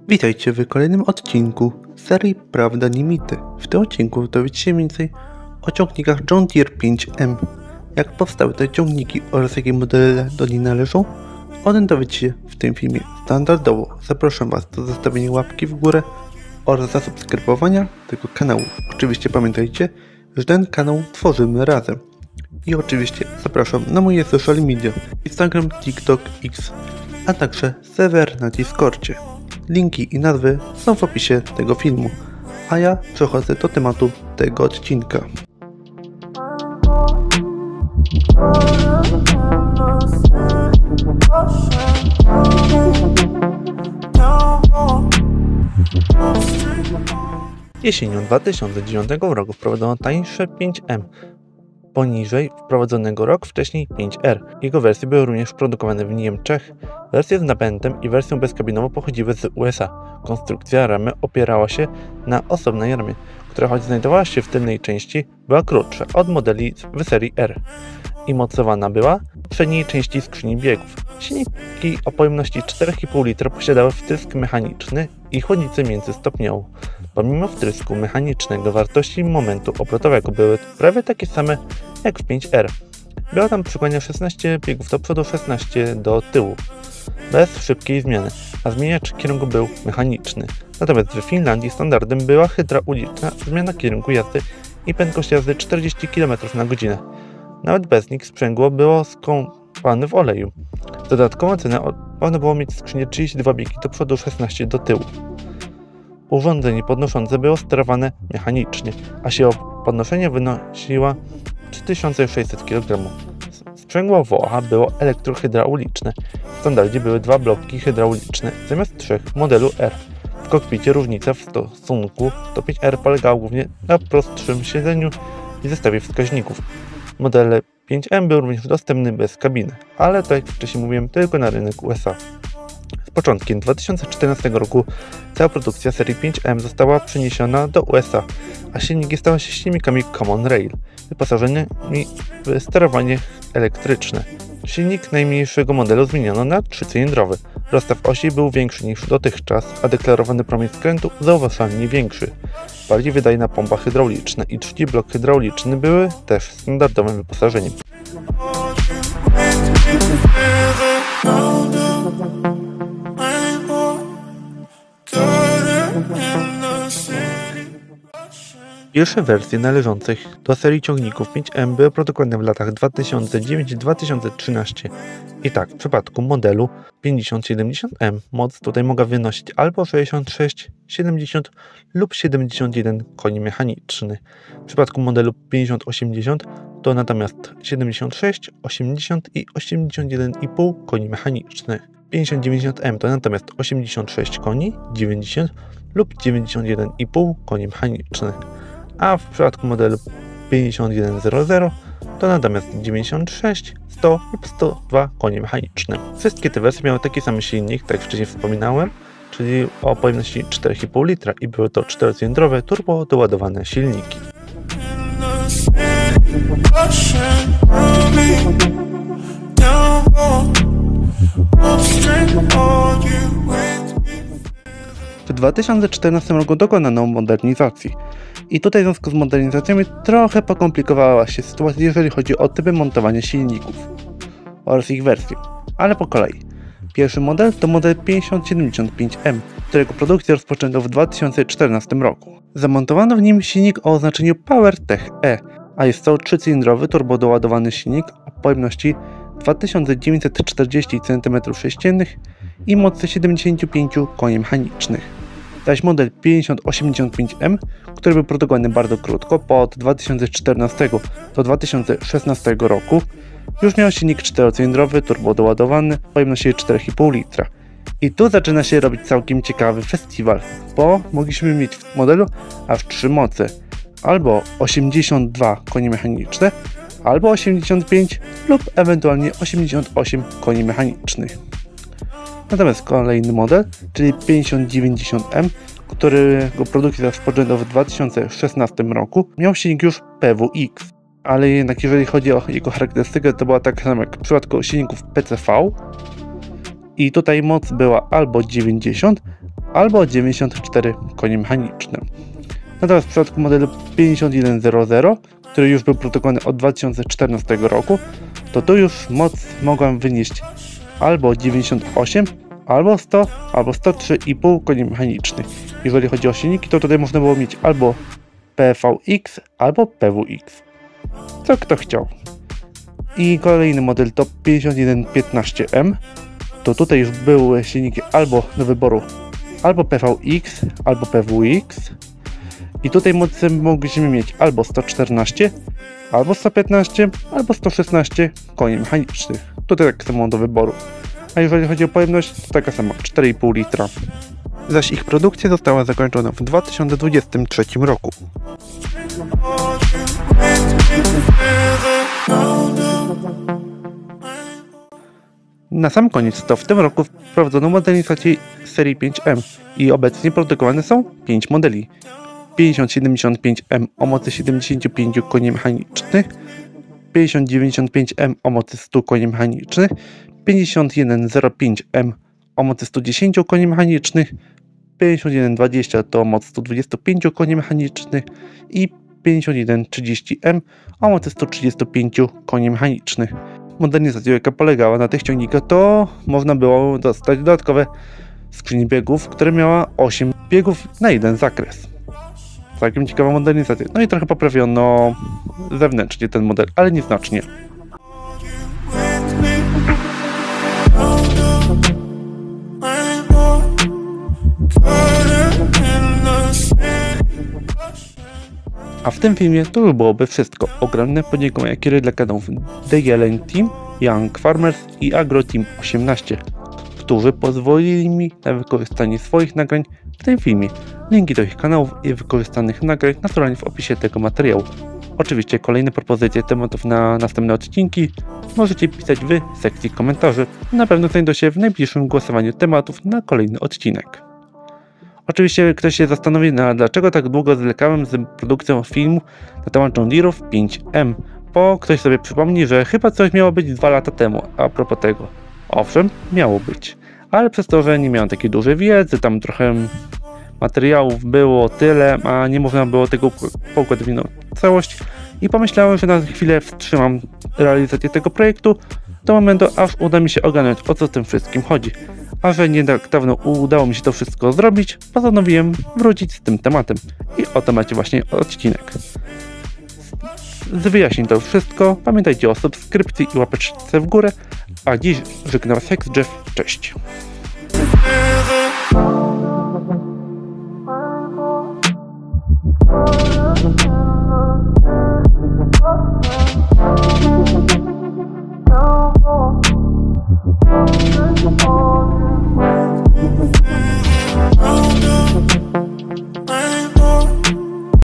Witajcie w kolejnym odcinku serii Prawda nie mity. W tym odcinku dowiecie się więcej o ciągnikach John Deere 5M, jak powstały te ciągniki oraz jakie modele do nich należą. O tym dowiecie się w tym filmie. Standardowo zapraszam Was do zostawienia łapki w górę oraz zasubskrybowania tego kanału. Oczywiście pamiętajcie, że ten kanał tworzymy razem. I oczywiście zapraszam na moje social media: Instagram, TikTok, X, a także serwer na Discordzie. Linki i nazwy są w opisie tego filmu, a ja przechodzę do tematu tego odcinka. Jesienią 2009 roku wprowadzono tańsze 5M, poniżej wprowadzonego rok wcześniej 5R. Jego wersje były również produkowane w Niemczech. Wersje z napędem i wersją bezkabinową pochodziły z USA. Konstrukcja ramy opierała się na osobnej ramie, która choć znajdowała się w tylnej części, była krótsza od modeli w serii R i mocowana była w przedniej części skrzyni biegów. Silniki o pojemności 4,5 litra posiadały wtrysk mechaniczny i chłodnicę międzystopniową. Pomimo wtrysku mechanicznego wartości momentu obrotowego były prawie takie same jak w 5R. Było tam przykładnie 16 biegów do przodu, 16 do tyłu, bez szybkiej zmiany, a zmieniacz kierunku był mechaniczny. Natomiast w Finlandii standardem była hydrauliczna zmiana kierunku jazdy i prędkość jazdy 40 km na godzinę. Nawet bez nich sprzęgło było skąpane w oleju. Dodatkową cenę można było mieć skrzynię 32 biegi do przodu, 16 do tyłu. Urządzenie podnoszące było sterowane mechanicznie, a siła podnoszenia wynosiła 3600 kg. Sprzęgło woła było elektrohydrauliczne. W standardzie były 2 bloki hydrauliczne zamiast 3 w modelu R. W kokpicie różnica w stosunku do 5R polegała głównie na prostszym siedzeniu i zestawie wskaźników. Model 5M był również dostępny bez kabiny, ale tak jak wcześniej mówiłem, tylko na rynek USA. Z początkiem 2014 roku cała produkcja serii 5M została przeniesiona do USA, a silniki stały się silnikami Common Rail, wyposażonymi w sterowanie elektryczne. Silnik najmniejszego modelu zmieniono na 3-cylindrowy. Rozstaw osi był większy niż dotychczas, a deklarowany promień skrętu zauważalnie większy. Bardziej wydajna pompa hydrauliczna i trzeci blok hydrauliczny były też standardowym wyposażeniem. Pierwsze wersje należących do serii ciągników 5M były produkowane w latach 2009-2013. I tak, w przypadku modelu 5070M moc tutaj mogła wynosić albo 66, 70 lub 71 koni mechaniczny. W przypadku modelu 5080 to natomiast 76, 80 i 81,5 koni mechanicznych. 5090M to natomiast 86 koni, 90 lub 91,5 koni mechanicznych. A w przypadku modelu 5100 to natomiast 96, 100 lub 102 konie mechaniczne. Wszystkie te wersje miały taki sam silnik, tak jak wcześniej wspominałem, czyli o pojemności 4,5 litra i były to 4-cylindrowe turbo doładowane silniki. W 2014 roku dokonano modernizacji i tutaj w związku z modernizacjami trochę pokomplikowała się sytuacja, jeżeli chodzi o typy montowania silników oraz ich wersje, ale po kolei. Pierwszy model to model 5075M, którego produkcję rozpoczęto w 2014 roku. Zamontowano w nim silnik o oznaczeniu PowerTech E, a jest to 3-cylindrowy turbodoładowany silnik o pojemności 2940 cm3 i mocy 75 koni mechanicznych. Zaś model 5085M, który był produkowany bardzo krótko, bo od 2014 do 2016 roku, już miał silnik 4-cylindrowy, turbodoładowany, pojemności 4,5 litra. I tu zaczyna się robić całkiem ciekawy festiwal, bo mogliśmy mieć w modelu aż 3 moce, albo 82 konie mechaniczne, albo 85 lub ewentualnie 88 koni mechanicznych. Natomiast kolejny model, czyli 5090M, którego produkcja rozpoczęto w 2016 roku, miał silnik już PWX, ale jednak jeżeli chodzi o jego charakterystykę, to była tak samo jak w przypadku silników PCV i tutaj moc była albo 90, albo 94 konie mechaniczne. Natomiast w przypadku modelu 5100, który już był produkowany od 2014 roku, to tu już moc mogłem wynieść albo 98, albo 100, albo 103,5 koni mechanicznych. Jeżeli chodzi o silniki, to tutaj można było mieć albo PVX, albo PWX. Co kto chciał. I kolejny model to 5115M. To tutaj już były silniki albo do wyboru albo PVX, albo PWX. I tutaj mocy mogliśmy mieć albo 114, albo 115, albo 116 koni mechanicznych. Tutaj tak samo do wyboru. A jeżeli chodzi o pojemność, to taka sama, 4,5 litra. Zaś ich produkcja została zakończona w 2023 roku. Na sam koniec to w tym roku wprowadzono modernizację serii 5M i obecnie produkowane są 5 modeli. 5075M o mocy 75 koni mechanicznych, 5095M o mocy 100 koni mechanicznych, 5105M o mocy 110 koni mechanicznych, 5120 to moc 125 koni mechanicznych i 5130M o mocy 135 koni mechanicznych. Modernizacja, jaka polegała na tych ciągnikach, to można było dostać dodatkowe skrzynie biegów, które miała 8 biegów na jeden zakres. Całkiem ciekawa modernizacja. No i trochę poprawiono zewnętrznie ten model, ale nieznacznie. A w tym filmie to już byłoby wszystko. Ogromne podziękowania kieruję dla kanałów The Yellen Team, Young Farmers i Agro Team 18, którzy pozwolili mi na wykorzystanie swoich nagrań w tym filmie. Linki do ich kanałów i wykorzystanych nagrań naturalnie w opisie tego materiału. Oczywiście kolejne propozycje tematów na następne odcinki możecie pisać w sekcji komentarzy. Na pewno znajdą się w najbliższym głosowaniu tematów na kolejny odcinek. Oczywiście ktoś się zastanowi, dlaczego tak długo zwlekałem z produkcją filmu na temat John Deere'ów 5M, bo ktoś sobie przypomni, że chyba coś miało być 2 lata temu a propos tego. Owszem, miało być, ale przez to, że nie miałem takiej dużej wiedzy, tam trochę materiałów było tyle, a nie można było tego poukładać w jedną całość i pomyślałem, że na chwilę wstrzymam realizację tego projektu do momentu, aż uda mi się ogarnąć, o co w tym wszystkim chodzi. A że nie tak dawno udało mi się to wszystko zrobić, postanowiłem wrócić z tym tematem. I o tym macie właśnie odcinek. Z wyjaśnień to już wszystko. Pamiętajcie o subskrypcji i łapeczce w górę. A dziś żegnam Hex Jeff. Cześć.